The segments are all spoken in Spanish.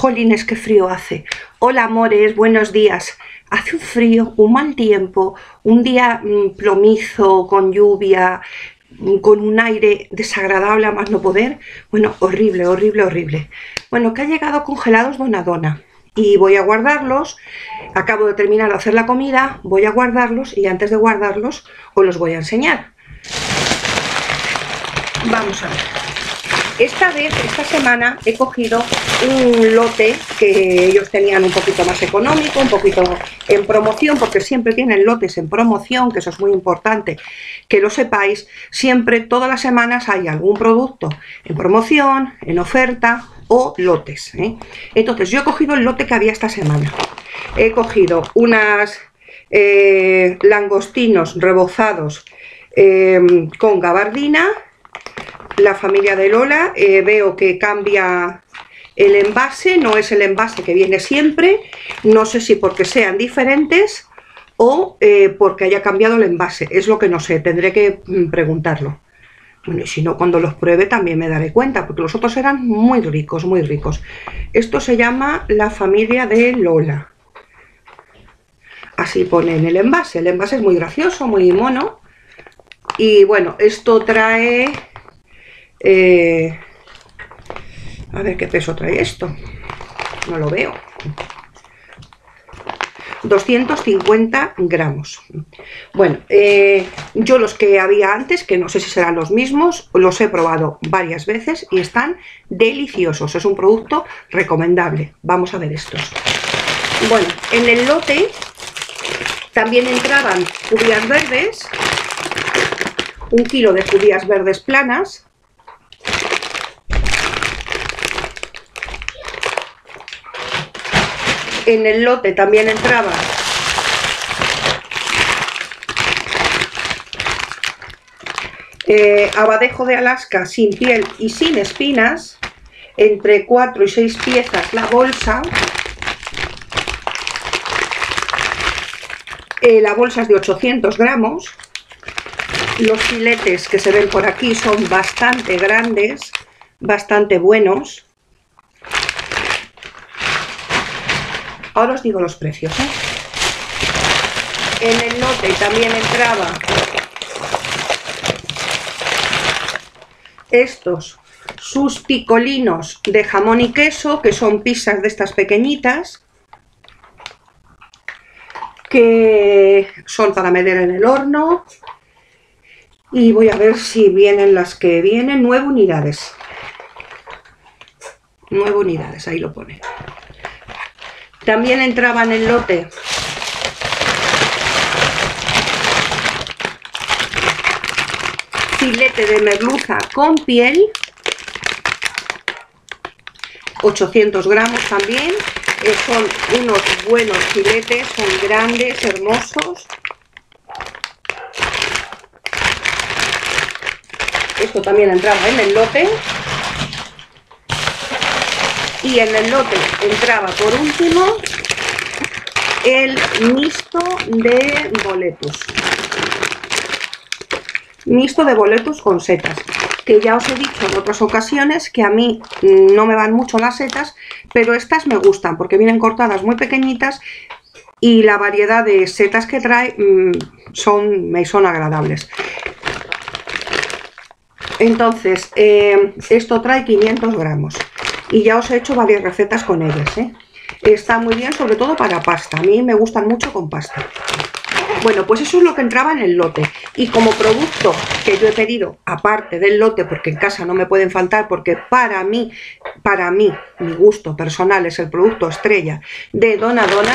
Jolines, qué frío hace. Hola, amores, buenos días. Hace un frío, un mal tiempo, un día plomizo, con lluvia, con un aire desagradable a más no poder. Bueno, horrible, horrible, horrible. Bueno, que ha llegado congelados Donadona y voy a guardarlos. Acabo de terminar de hacer la comida, voy a guardarlos y antes de guardarlos os los voy a enseñar. Vamos a ver. Esta semana he cogido un lote que ellos tenían un poquito más económico, un poquito en promoción, porque siempre tienen lotes en promoción, que eso es muy importante que lo sepáis. Siempre, todas las semanas hay algún producto en promoción, en oferta o lotes, ¿eh? Entonces yo he cogido el lote que había esta semana. He cogido unas langostinos rebozados con gabardina. La familia de Lola, veo que cambia el envase, no es el envase que viene siempre, no sé si porque sean diferentes o porque haya cambiado el envase, es lo que no sé, tendré que preguntarlo. Bueno, y si no, cuando los pruebe también me daré cuenta, porque los otros eran muy ricos, muy ricos. Esto se llama la familia de Lola. Así pone en el envase es muy gracioso, muy mono. Y bueno, esto trae... a ver qué peso trae esto, no lo veo. 250 gramos. Bueno, yo los que había antes, que no sé si serán los mismos, los he probado varias veces y están deliciosos. Es un producto recomendable. Vamos a ver estos. Bueno, en el lote también entraban judías verdes, 1 kilo de judías verdes planas. En el lote también entraba abadejo de Alaska sin piel y sin espinas, entre 4 y 6 piezas la bolsa. La bolsa es de 800 gramos. Los filetes que se ven por aquí son bastante grandes, bastante buenos. Ahora os digo los precios, ¿eh? En el lote también entraba estos sus picolinos de jamón y queso, que son pizzas de estas pequeñitas, que son para meter en el horno. Y voy a ver si vienen las que vienen. 9 unidades. 9 unidades, ahí lo pone. También entraba en el lote filete de merluza con piel, 800 gramos también. Son unos buenos filetes, son grandes, hermosos. Esto también entraba en el lote. Y en el lote entraba por último el mixto de boletus. Mixto de boletus con setas, que ya os he dicho en otras ocasiones que a mí no me van mucho las setas, pero estas me gustan porque vienen cortadas muy pequeñitas y la variedad de setas que trae me son agradables. Entonces, esto trae 500 gramos. Y ya os he hecho varias recetas con ellas, ¿eh? Está muy bien, sobre todo para pasta. A mí me gustan mucho con pasta. Bueno, pues eso es lo que entraba en el lote. Y como producto que yo he pedido, aparte del lote, porque en casa no me pueden faltar, porque para mí, mi gusto personal es el producto estrella de Donadona,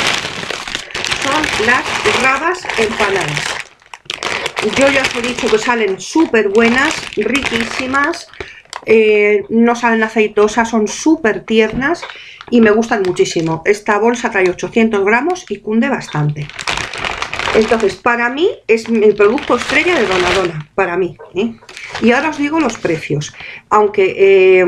son las rabas empanadas. Yo ya os he dicho que salen súper buenas, riquísimas. No salen aceitosas, son súper tiernas y me gustan muchísimo. Esta bolsa trae 800 gramos y cunde bastante. Entonces, para mí es mi producto estrella de Donadona, para mí, ¿eh? Y ahora os digo los precios, aunque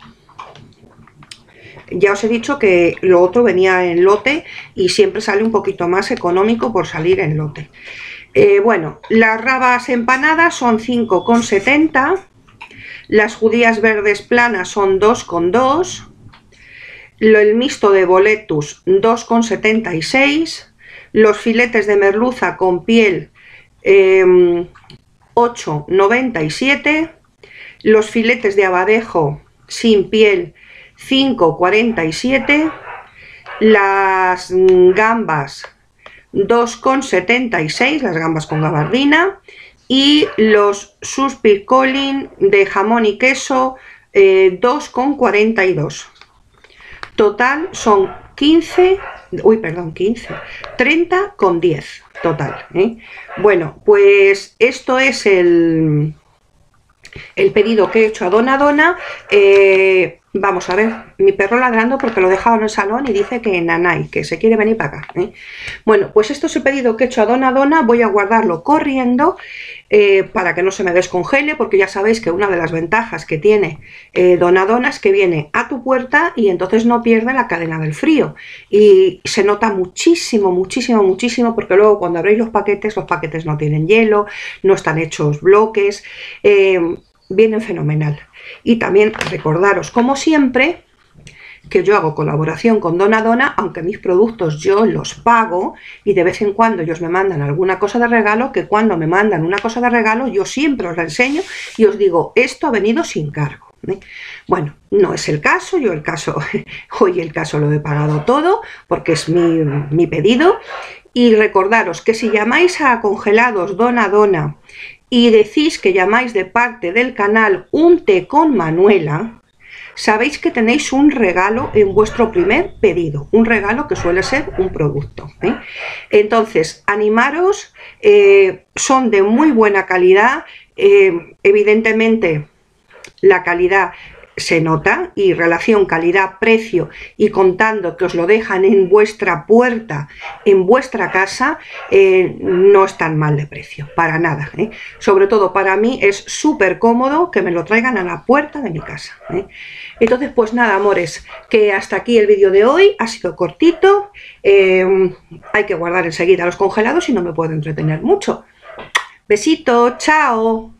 ya os he dicho que lo otro venía en lote y siempre sale un poquito más económico por salir en lote. Bueno, las rabas empanadas son 5,70. Las judías verdes planas son 2,2. el mixto de boletus 2,76, los filetes de merluza con piel 8,97, los filetes de abadejo sin piel 5,47, las gambas 2,76, las gambas con gabardina, y los suspircolin de jamón y queso 2,42. Total son 30,10 total, ¿eh? Bueno, pues esto es el pedido que he hecho a Dona. Vamos a ver, mi perro ladrando porque lo he dejado en el salón y dice que nanay, que se quiere venir para acá, ¿eh? Bueno, pues esto es el pedido que he hecho a Dona. Voy a guardarlo corriendo para que no se me descongele, porque ya sabéis que una de las ventajas que tiene Dona es que viene a tu puerta y entonces no pierde la cadena del frío, y se nota muchísimo, porque luego cuando abréis los paquetes no tienen hielo, no están hechos bloques, vienen fenomenal. Y también recordaros, como siempre, que yo hago colaboración con Dona, aunque mis productos yo los pago y de vez en cuando ellos me mandan alguna cosa de regalo, que cuando me mandan una cosa de regalo yo siempre os la enseño y os digo, esto ha venido sin cargo, ¿eh? Bueno, no es el caso, hoy el caso lo he pagado todo porque es mi pedido. Y recordaros que si llamáis a Congelados Dona y decís que llamáis de parte del canal Un Té con Manuela, sabéis que tenéis un regalo en vuestro primer pedido, un regalo que suele ser un producto, ¿eh? Entonces, animaros, son de muy buena calidad, evidentemente la calidad se nota, y relación calidad-precio, y contando que os lo dejan en vuestra puerta, en vuestra casa, no es tan mal de precio, para nada, ¿eh? Sobre todo para mí es súper cómodo que me lo traigan a la puerta de mi casa, ¿eh? Entonces, pues nada, amores, que hasta aquí el vídeo de hoy, ha sido cortito, hay que guardar enseguida los congelados y no me puedo entretener mucho. Besito, chao.